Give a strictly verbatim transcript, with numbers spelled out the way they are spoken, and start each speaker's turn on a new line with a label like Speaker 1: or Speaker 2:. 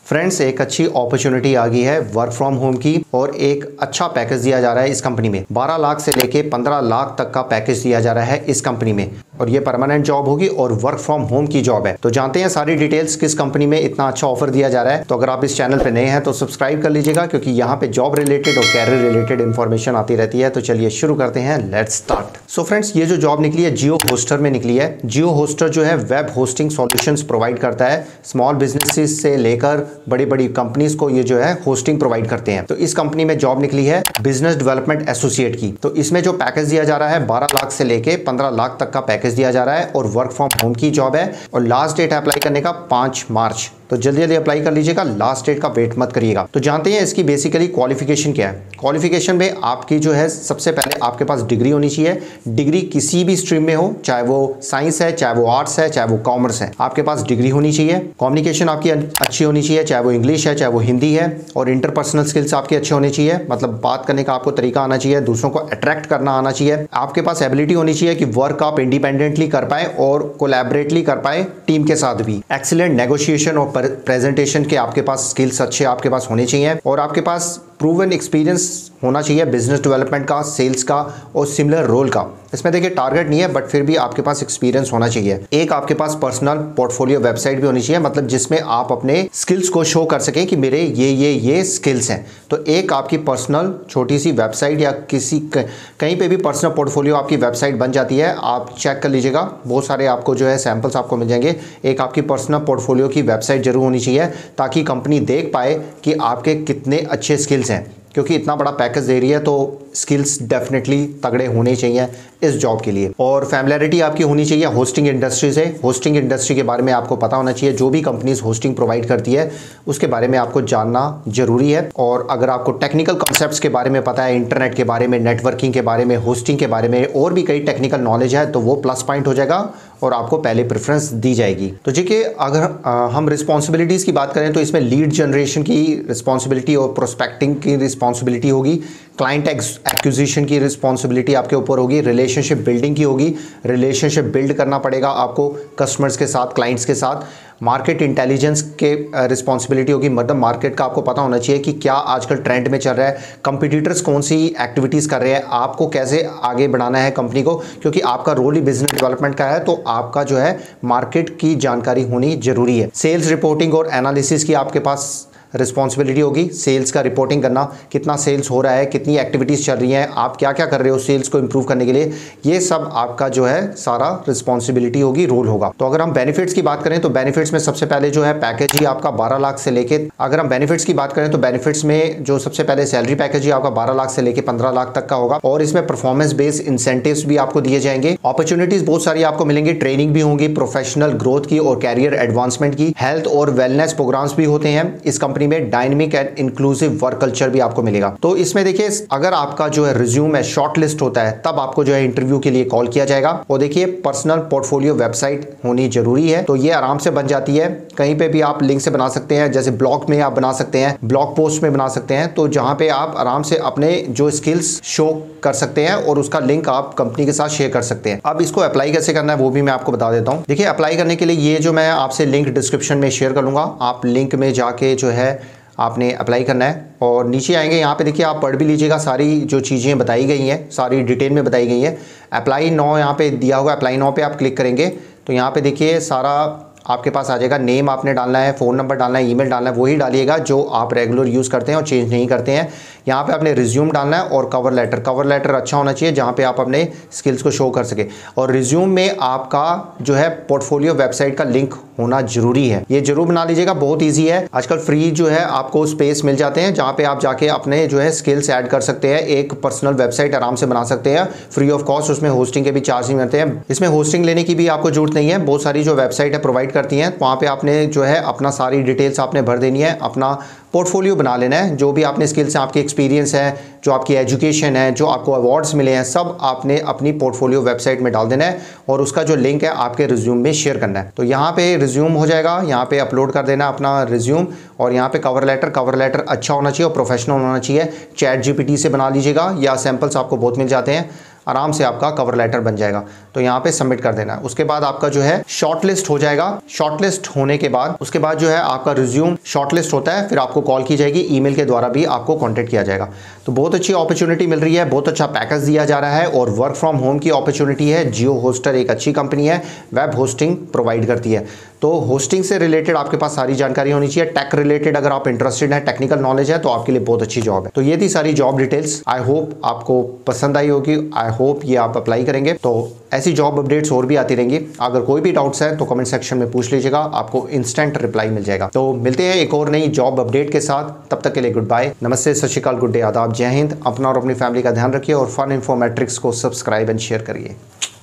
Speaker 1: Friends, एक अच्छी opportunity आ गई है वर्क फ्रॉम होम की और एक अच्छा पैकेज दिया जा रहा है इस कंपनी में। बारह लाख से लेके पंद्रह लाख तक का पैकेज दिया जा रहा है इस कंपनी में और ये परमानेंट जॉब होगी और वर्क फ्रॉम होम की जॉब है। तो जानते हैं सारी डिटेल्स किस कंपनी में इतना अच्छा ऑफर दिया जा रहा है। तो अगर आप इस चैनल पे नए हैं तो सब्सक्राइब कर लीजिएगा, क्योंकि यहाँ पे जॉब रिलेटेड और कैरियर रिलेटेड इन्फॉर्मेशन आती रहती है। तो चलिए शुरू करते हैं, लेट्स स्टार्ट। सो फ्रेंड्स, ये जो जॉब निकली है जियो होस्टर में निकली है। जियो होस्टर जो है वेब होस्टिंग सॉल्यूशंस प्रोवाइड करता है। स्मॉल बिजनेसेस से लेकर बड़ी बड़ी कंपनीज को ये जो है होस्टिंग प्रोवाइड करते हैं। तो इस कंपनी में जॉब निकली है बिजनेस डेवलपमेंट एसोसिएट की। तो इसमें जो पैकेज दिया जा रहा है बारह लाख से लेके पंद्रह लाख तक का पैकेज दिया जा रहा है और वर्क फ्रॉम होम की जॉब है और लास्ट डेट अप्लाई करने का पांच मार्च। तो जल्दी जल्दी अप्लाई कर लीजिएगा, लास्ट डेट का वेट मत करिएगा। तो जानते हैं इसकी बेसिकली क्वालिफिकेशन क्या है। क्वालिफिकेशन में आपकी जो है सबसे पहले आपके पास डिग्री होनी चाहिए। डिग्री किसी भी स्ट्रीम में हो, चाहे वो साइंस है, चाहे वो आर्ट्स है, चाहे वो कॉमर्स है, आपके पास डिग्री होनी चाहिए। कम्युनिकेशन आपकी अच्छी होनी चाहिए, चाहे वो इंग्लिश है, चाहे वो हिंदी है। और इंटरपर्सनल स्किल्स आपके अच्छे होने चाहिए, मतलब बात करने का आपको तरीका आना चाहिए, दूसरों को अट्रैक्ट करना आना चाहिए। आपके पास एबिलिटी होनी चाहिए कि वर्क आप इंडिपेंडेंटली कर पाए और कोलैबोरेटली कर पाए टीम के साथ भी। एक्सीलेंट नेगोशिएशन और प्रेजेंटेशन के आपके पास स्किल्स अच्छे आपके पास होने चाहिए और आपके पास प्रूवन एक्सपीरियंस होना चाहिए बिजनेस डेवलपमेंट का, सेल्स का और सिमिलर रोल का। इसमें देखिए टारगेट नहीं है, बट फिर भी आपके पास एक्सपीरियंस होना चाहिए। एक आपके पास पर्सनल पोर्टफोलियो वेबसाइट भी होनी चाहिए, मतलब जिसमें आप अपने स्किल्स को शो कर सकें कि मेरे ये ये ये स्किल्स हैं। तो एक आपकी पर्सनल छोटी सी वेबसाइट या किसी कहीं पे भी पर्सनल पोर्टफोलियो आपकी वेबसाइट बन जाती है, आप चेक कर लीजिएगा। बहुत सारे आपको जो है सैंपल्स आपको मिल जाएंगे। एक आपकी पर्सनल पोर्टफोलियो की वेबसाइट जरूर होनी चाहिए ताकि कंपनी देख पाए कि आपके कितने अच्छे स्किल्स हैं, क्योंकि इतना बड़ा पैकेज दे रही है तो स्किल्स डेफिनेटली तगड़े होने चाहिए इस जॉब के लिए। और फैमिलियरिटी आपकी होनी चाहिए होस्टिंग इंडस्ट्री से। होस्टिंग इंडस्ट्री के बारे में आपको पता होना चाहिए, जो भी कंपनीज होस्टिंग प्रोवाइड करती है उसके बारे में आपको जानना जरूरी है। और अगर आपको टेक्निकल कॉन्सेप्ट्स के बारे में पता है, इंटरनेट के बारे में, नेटवर्किंग के बारे में, होस्टिंग के बारे में और भी कई टेक्निकल नॉलेज है, तो वो प्लस पॉइंट हो जाएगा और आपको पहले प्रेफरेंस दी जाएगी। तो देखिए, अगर आ, हम रिस्पॉन्सिबिलिटीज़ की बात करें तो इसमें लीड जनरेशन की रिस्पॉन्सिबिलिटी और प्रोस्पेक्टिंग की रिस्पॉन्सिबिलिटी होगी। क्लाइंट एक्विजिशन की रिस्पॉन्सिबिलिटी आपके ऊपर होगी। रिलेशनशिप बिल्डिंग की होगी, रिलेशनशिप बिल्ड करना पड़ेगा आपको कस्टमर्स के साथ, क्लाइंट्स के साथ। मार्केट इंटेलिजेंस के रिस्पॉन्सिबिलिटी होगी, मतलब मार्केट का आपको पता होना चाहिए कि क्या आजकल ट्रेंड में चल रहा है, कंपटीटर्स कौन सी एक्टिविटीज़ कर रहे हैं, आपको कैसे आगे बढ़ाना है कंपनी को, क्योंकि आपका रोल ही बिजनेस डेवलपमेंट का है। तो आपका जो है मार्केट की जानकारी होनी जरूरी है। सेल्स रिपोर्टिंग और एनालिसिस की आपके पास रिस्पॉन्सिबिलिटी होगी। सेल्स का रिपोर्टिंग करना, कितना सेल्स हो रहा है, कितनी एक्टिविटीज़ चल रही हैं, आप क्या क्या कर रहे हो सेल्स को इंप्रूव करने के लिए, ये सब आपका जो है सारा रिस्पॉन्सिबिलिटी होगी, रोल होगा। तो अगर हम बेनिफिट्स की बात करें तो बेनिफिट्स में सबसे पहले जो है पैकेज ही आपका बारह लाख से लेके, अगर हम बेनिफिट्स की बात करें तो बेनिफिट्स में जो सबसे पहले सैलरी पैकेज ही आपका बारह लाख से लेके पंद्रह लाख तक का होगा और इसमें परफॉर्मेंस बेस्ड इंसेंटिव्स भी आपको दिए जाएंगे। अपॉर्चुनिटीज बहुत सारी आपको मिलेंगी, ट्रेनिंग भी होंगी, प्रोफेशनल ग्रोथ की और कैरियर एडवांसमेंट की, हेल्थ और वेलनेस प्रोग्राम्स भी होते हैं इस कंपनी में। Dynamic and inclusive work culture भी आपको मिलेगा। तो इसमें देखिए, अगर आपका जो है रिज्यूम है शॉर्ट लिस्ट होता है तब आपको जो है इंटरव्यू के लिए कॉल किया जाएगा। और देखिए, पर्सनल पोर्टफोलियो वेबसाइट होनी जरूरी है, तो ये आराम से बन जाती है। कहीं पे भी आप लिंक से बना सकते हैं, जैसे ब्लॉग में आप बना सकते हैं, ब्लॉग पोस्ट में बना सकते हैं, तो जहां पे आप आराम से अपने जो स्किल्स शो कर सकते हैं और उसका लिंक आप कंपनी के साथ शेयर कर सकते हैं। अब इसको अप्लाई कैसे करना है वो भी मैं आपको बता देता हूं। देखिए, अप्लाई करने के लिए ये जो मैं आपसे लिंक डिस्क्रिप्शन में शेयर करूंगा, आप लिंक में जाके जो है आपने अप्लाई करना है और नीचे आएंगे, यहाँ पे देखिए आप पढ़ भी लीजिएगा, सारी जो चीज़ें बताई गई हैं सारी डिटेल में बताई गई हैं। अप्लाई नाउ यहाँ पे दिया हुआ, अप्लाई नाउ पे आप क्लिक करेंगे तो यहाँ पे देखिए सारा आपके पास आ जाएगा। नेम आपने डालना है, फ़ोन नंबर डालना है, ईमेल डालना है, वही डालिएगा जो आप रेगुलर यूज़ करते हैं और चेंज नहीं करते हैं। यहाँ पे आपने रिज्यूम डालना है और कवर लेटर। कवर लेटर अच्छा होना चाहिए जहाँ पे आप अपने स्किल्स को शो कर सके। और रिज्यूम में आपका जो है पोर्टफोलियो वेबसाइट का लिंक होना जरूरी है, ये जरूर बना लीजिएगा। बहुत ईजी है, आजकल फ्री जो है आपको स्पेस मिल जाते हैं जहाँ पे आप जाके अपने जो है स्किल्स ऐड कर सकते हैं। एक पर्सनल वेबसाइट आराम से बना सकते हैं फ्री ऑफ कॉस्ट, उसमें होस्टिंग के भी चार्ज नहीं मिलते हैं। इसमें होस्टिंग लेने की भी आपको जरूरत नहीं है, बहुत सारी जो वेबसाइट है प्रोवाइड करती हैं। वहाँ पे आपने जो है अपना सारी डिटेल्स आपने भर देनी है, अपना पोर्टफोलियो बना लेना है, जो भी आपने स्किल्स हैं, आपकी एक्सपीरियंस है, जो आपकी एजुकेशन है, जो आपको अवार्ड्स मिले हैं, सब आपने अपनी पोर्टफोलियो वेबसाइट में डाल देना है और उसका जो लिंक है आपके रिज्यूम में शेयर करना है। तो यहाँ पे रिज्यूम हो जाएगा, यहाँ पे अपलोड कर देना अपना रिज्यूम और यहाँ पे कवर लेटर। कवर लेटर अच्छा होना चाहिए और प्रोफेशनल होना चाहिए। चैट जीपीटी से बना लीजिएगा या सैंपल्स आपको बहुत मिल जाते हैं, आराम से आपका कवर लेटर बन जाएगा। तो यहाँ पे सबमिट कर देना। उसके बाद आपका जो है शॉर्टलिस्ट हो जाएगा। शॉर्टलिस्ट होने के बाद उसके बाद जो है आपका रिज्यूम शॉर्टलिस्ट होता है, फिर आपको कॉल की जाएगी, ईमेल के द्वारा भी आपको कॉन्टेक्ट किया जाएगा। तो बहुत अच्छी अपॉर्चुनिटी मिल रही है, बहुत अच्छा पैकेज दिया जा रहा है और वर्क फ्रॉम होम की अपॉर्चुनिटी है। जियो होस्टर एक अच्छी कंपनी है, वेब होस्टिंग प्रोवाइड करती है। तो होस्टिंग से रिलेटेड आपके पास सारी जानकारी होनी चाहिए। टेक रिलेटेड अगर आप इंटरेस्टेड हैं, टेक्निकल नॉलेज है, तो आपके लिए बहुत अच्छी जॉब है। तो ये थी सारी जॉब डिटेल्स। आई होप आपको पसंद आई होगी, आई होप ये आप अप्लाई करेंगे। तो ऐसी जॉब अपडेट्स और भी आती रहेंगी। अगर कोई भी डाउट्स है तो कमेंट सेक्शन में पूछ लीजिएगा, आपको इंस्टेंट रिप्लाई मिल जाएगा। तो मिलते हैं एक और नई जॉब अपडेट के साथ, तब तक के लिए गुड बाय, नमस्ते, सत श्री अकाल, गुड डे, आदाब, जय हिंद। अपना और अपनी फैमिली का ध्यान रखिए और फन इन्फो मैट्रिक्स को सब्सक्राइब एंड शेयर करिए।